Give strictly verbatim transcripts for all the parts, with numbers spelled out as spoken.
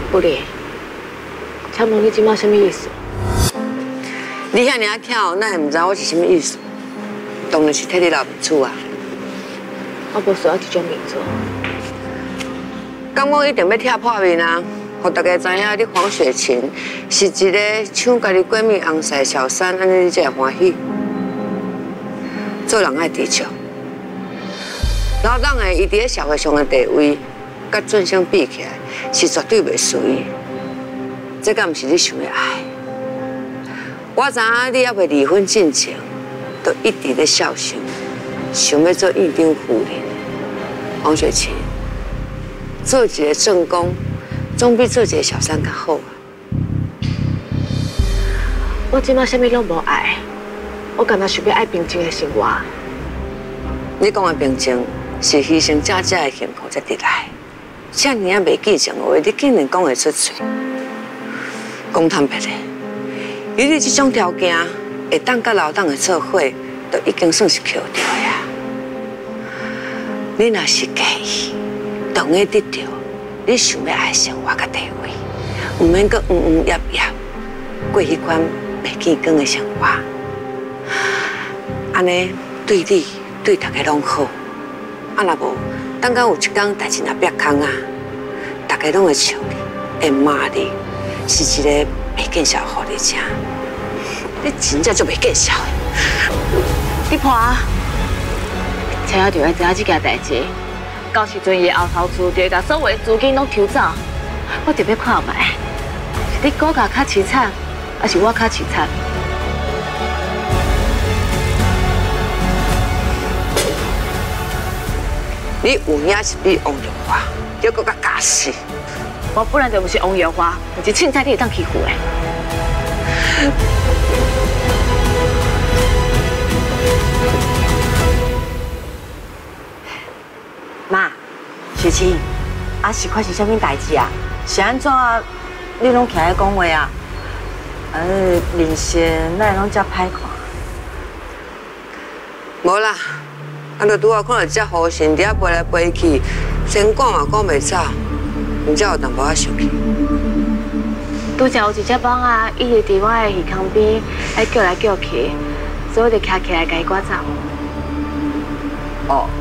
不哩，请问你即马什么意思？ 你遐尔巧，哪会唔知我是什么意思？当然是替你老面子啊！ 我无需要这种面子。 咁我一定要拆破面啊！互大家知影，你黄雪晴是一个抢家己闺蜜红婿小三，安尼你才会欢喜。做人爱低调，老党的伊伫咧社会上的地位，甲俊生比起来，是绝对袂输伊。这敢毋是你想的爱？我知影你还未离婚进前，都一直咧孝顺，想要做院长夫人。黄雪晴。 做一个正宫，总比做一个小三较好啊！ 我即马啥物拢无爱，我干那想要爱平静的生活。 你讲的平静，是牺牲假假的幸福才得来。遮尔啊袂记情的话，你竟然讲会出嘴？讲坦白的，以你这种条件，会当甲老党的做伙，都已经算是扣掉呀。你若是介意。 同意得到你想要爱生活甲地位，唔免阁嗯嗯呀呀过迄款袂见光的生活，安尼对你对大家拢好。啊若无，等到有一天代志若变空啊，大家拢会笑你，会骂你，是一个袂见笑好你听。你真正就袂见笑的。 你看啊，才要就要知影这件代志。 到时阵伊后头厝就会把所有资金拢抽走，我特别看卖，是你股价较凄惨，还是我较凄惨？ 你有影是比王玉华，结果甲假死。 我本来就不是王玉华，我是凊彩你会当欺负的。 妈，雪晴，啊是块是啥物代志啊？是安怎你拢徛咧讲话啊？呃，面色哪会拢遮歹看？ 无啦，啊，就拄好看到只狐神伫遐飞来飞去，先赶嘛赶袂走，唔才有淡薄仔生气。 拄则有一只蠓啊，一直伫我的鱼缸边，爱叫来叫去，所以我就徛起来甲伊赶走。 哦。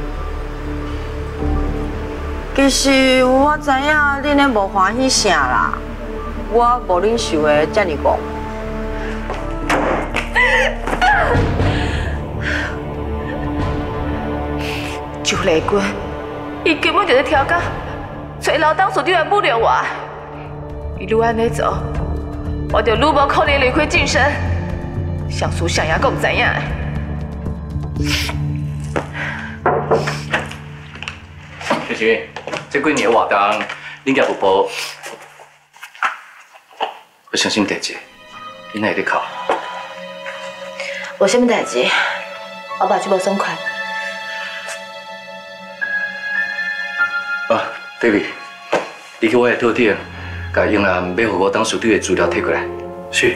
其实我知影恁咧无欢喜啥啦，我无恁想的遮尔戆。 周丽君，伊根本就是挑假，找老党所长来侮辱我。伊愈安尼做，我就愈无可能离开晋升。想输想赢，够唔知影？ 雪晴。 这几年活动，恁家有保，我相信代志，恁会得靠。 无啥物代志，我爸就无爽快。 啊 ，David， 你去我的套厅，甲英兰要互我当属地的资料摕过来。是。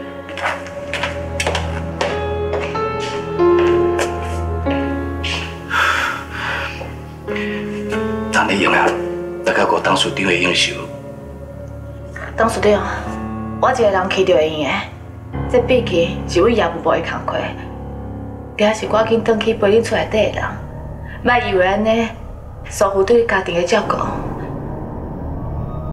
咱的英兰，大概个当属地的英雄。 当属长，我一个人去就会用的。这毕竟是阮业务部的工课，定是赶紧转去陪恁厝内底的人，莫以为安尼疏忽对家庭的照顾。